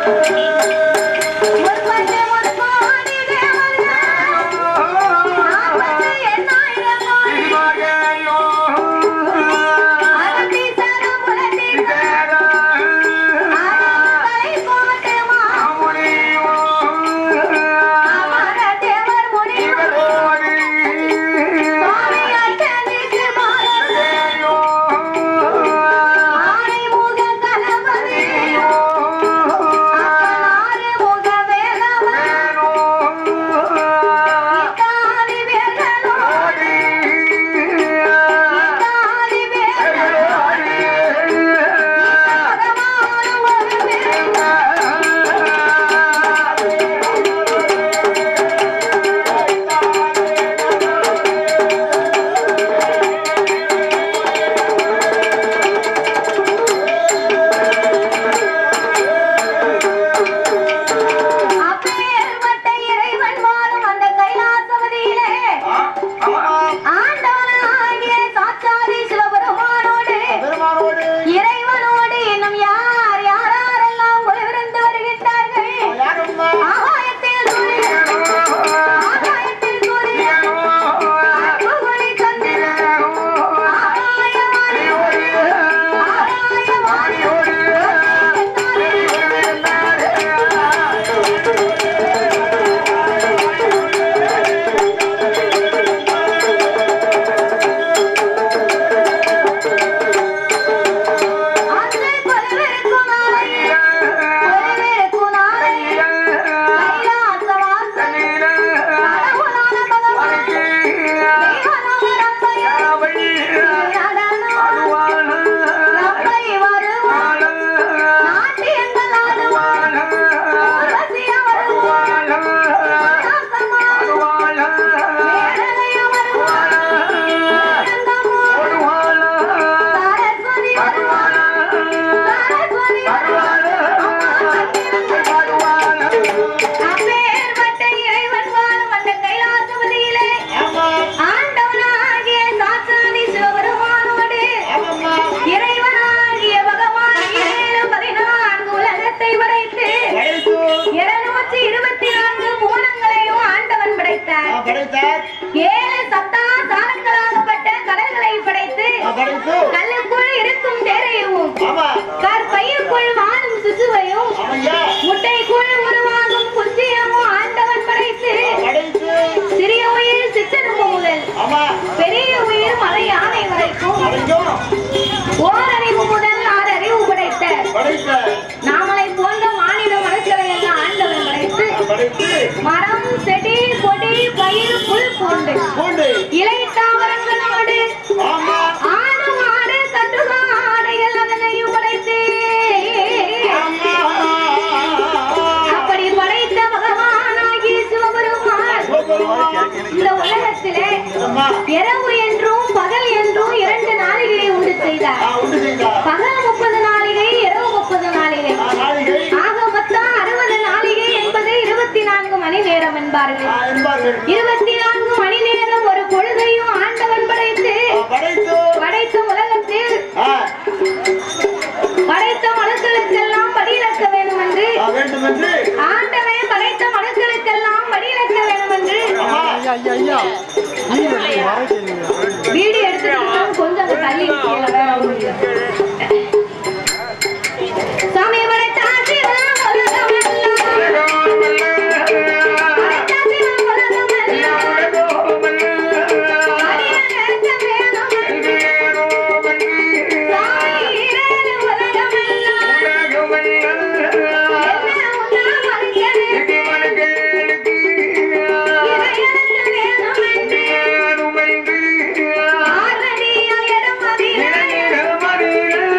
Mari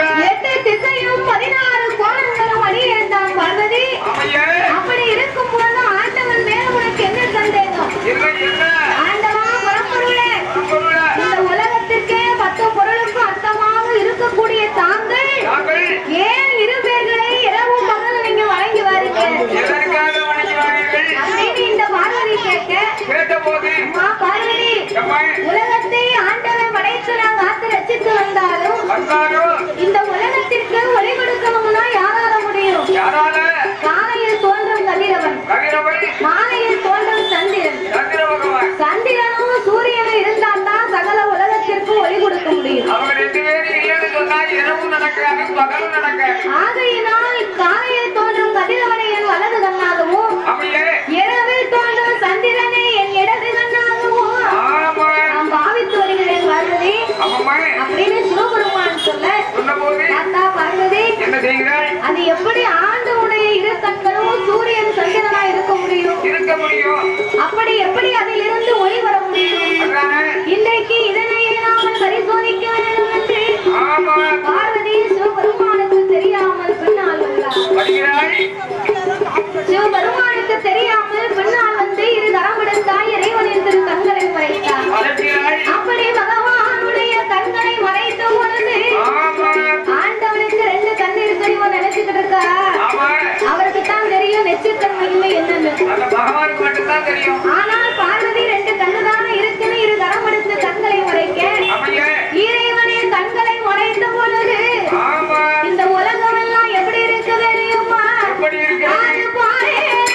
8 திசையும் 16 கோணங்களும் அடியேந்தான் பார்வதி. அப்படி இருக்கும் போது ஆண்டவன் மேல உனக்கு என்ன சந்தேகம்? ஆண்டவா பரம்பொருளே, இந்த உலகத்திற்கே 10 பொருளுக்கும் அர்த்தமாக இருக்கக்கூடிய தாங்கள் ஏன் இரு பேர்களை இரவும் பகலும் நீங்க வழங்கி வாருங்கள் அப்படின்னு இந்த பார்வதி கேட்ட போது, பார்வதி, உலகத்தை ஆண்டவன் படைத்து நான் காத்து ரசித்து வந்தாலும் இந்த உலகத்திற்கு ஒளி கொடுக்கணும்னா யாரால முடியும்? காலையில் தோன்றும் கதிரவன், மாலையில் தோன்றும் சந்திரன். சந்திரனும் சூரியனும் இருந்தால் தான் சகல உலகத்திற்கு ஒளி கொடுக்க முடியும். ஆகையினால் காலையில் தோன்றும் கதிரவனை என் வலது கண்ணாகவும், இரவில் தோன்றும் சந்திரனை என் இடது கண்ணாகவும் நான் பாவித்து வருகிறேன் பார்வதி அப்படின்னு சிவபெருமான் சொல்ல, தாத்தா பார்வதி, அது எப்படி ஆண்டவனுடைய இரு கண்களும் சூரியன் சந்திரனா இருக்க முடியும்? அப்படி எப்படி அதிலிருந்து ஒளி வர முடியும்? இன்றைக்கு இதனை நாமல் பரிசோதிக்க வேண்டும் என்று பார்வதி சிவபெருமானுக்கு தெரியாமல் பின்னால் உள்ளார். சிவபெருமானுக்கு தெரியாமல் பின்னால் வந்து இரு கரம் விடுத்தாய் இறைவனின் திரு கண்களை மறைத்தார். அப்படி பகவானுடைய கண்களை மறைத்த பொழுது ஆண்டவனுக்கு 2 கண் இருக்கு இவன் நினைச்சுக்கிட்டு இருக்கா. அவருக்கு தான் தெரியும் நெற்றிக்கண் மகிமை என்னன்னு. ஆனால் பார்வதி 2 கண்ணு தானே இருக்குன்னு இரு கரம் எடுத்து கண்களை மறைக்க இறைவனின் கண்களை மறைத்த பொழுது இந்த உலகம் எல்லாம் எப்படி இருக்கு தெரியுமா? அது பாரு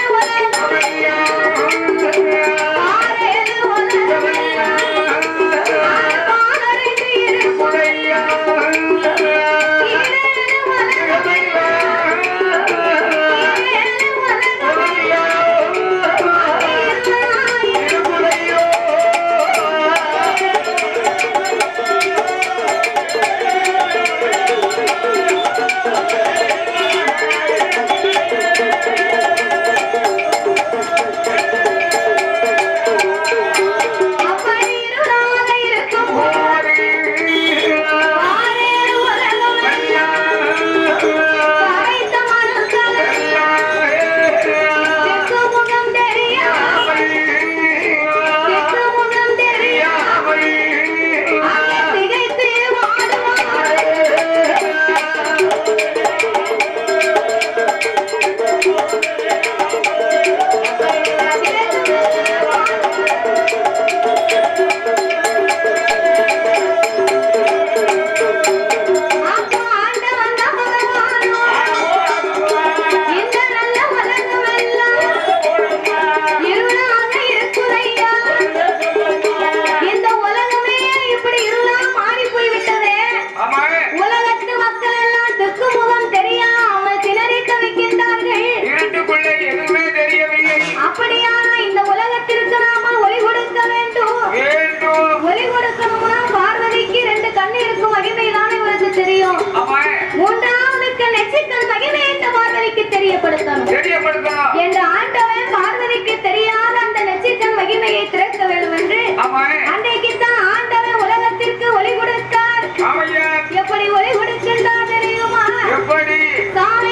என்ற ஆண்டவன் பார்வதிக்கு தெரியாத அந்த நெற்றிக்கண் மகிமையை திறக்க வேண்டும் என்று அன்றைக்கு தான் ஆண்டவன் உலகத்திற்கு ஒளி கொடுத்தார். எப்படி ஒளி கொடுக்கின்றார் தெரியுமா? சாமி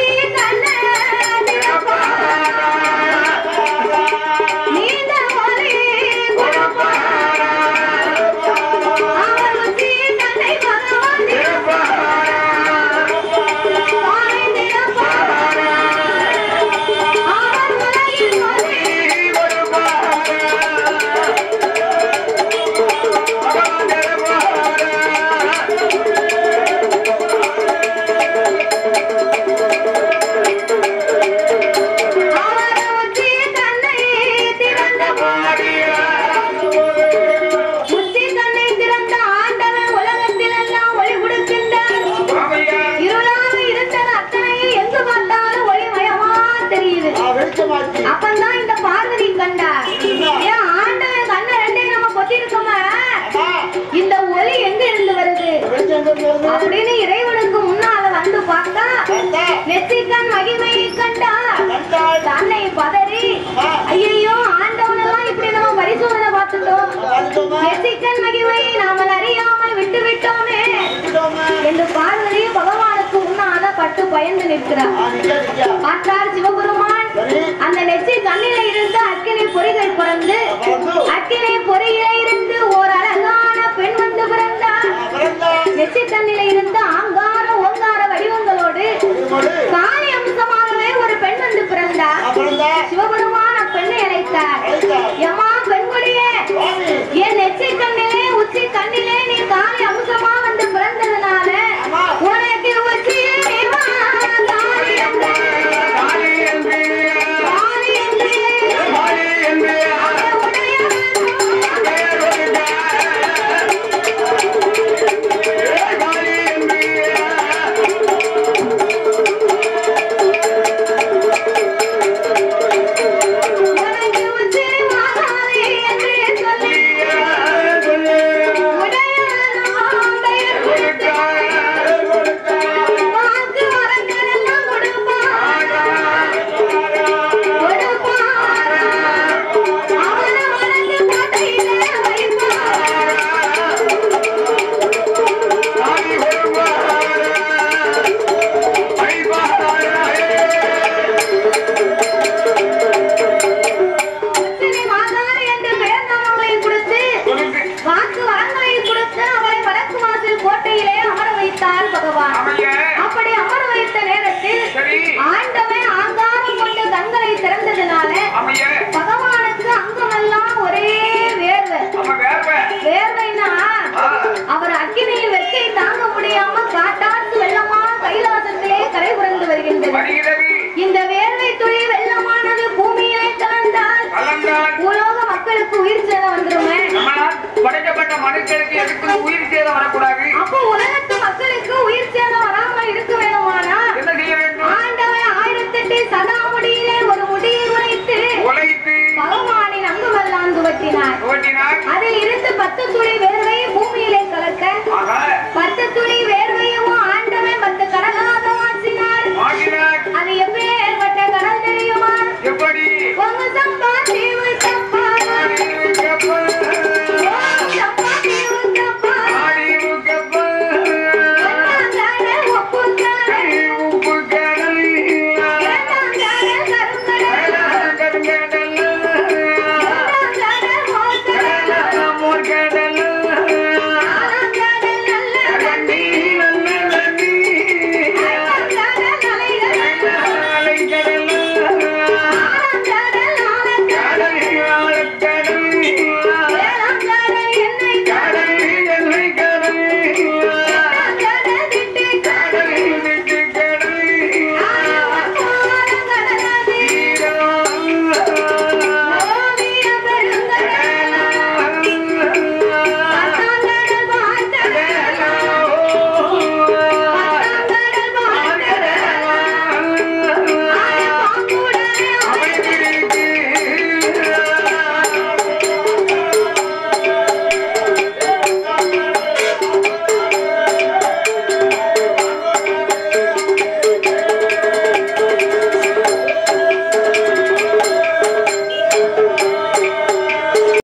அப்பதான் இந்த பார்வதி கண்டா. ஏன் ஆண்டவன் கண்ண 2 நம்ம பொத்திருக்கோமா? இந்த ஒளி எங்க இருந்து வருது அப்படின்னு இறைவனுக்கு முன்னால வந்து பார்த்தா நெற்றிக்கண் மகிமையை கண்டா. தன்னை பதறி ஐயோ ஆண்டவனெல்லாம் இப்படி நம்ம பரிசோதனை பார்த்துட்டோம், நெற்றிக்கண் மகிமையை நாம அறியாமல் விட்டு விட்டோமே என்று பார்வதியும் பயந்து நிற்கிறார். பார்த்தார் சிவபெருமான் அந்த நெற்றி கண்ணில இருந்து அக்கினி பொறிகள் பிறந்து அக்கினி பொறியில இருந்து ஒரு அழகான பெண் வந்து பிறந்தார். நெற்றி கண்ணில இருந்து ஆங்கார ஓங்கார வடிவங்களோடு காளி அம்சமாகவே ஒரு பெண் வந்து பிறந்தார். சிவபெருமான் அப்பெண்ணை அழைத்தார். எம்மா பெண்குடியே, என் நெற்றி கண்ணிலே உச்சி கண்ணிலே நீ காளி அம்சமா வந்து பிறந்ததுனால உனக்கு உச்சியே இந்த வேர்வை துளி வெள்ளமானது பூமியிலே கலந்தால் உலக மக்களுக்கு உயிர் சேதம் வந்துருமே. படைக்கப்பட்ட மனுஷனுக்கு எதுக்கு உயிர் சேதம் வரக்கூடாது? அப்போ உலகத்து மக்களுக்கு உயிர் சேதம் வராமல் இருக்க வேண்டுமானா என்ன செய்ய வேண்டும்? ஆண்டவன் 1008 சதா முடியிலே ஒரு முடியை உரைத்து பகவானின் அங்குமெல்லாம் துவட்டினார். அதில் இருந்து 10 துளி வேர்வை பூமியிலே கலக்க 10 துளி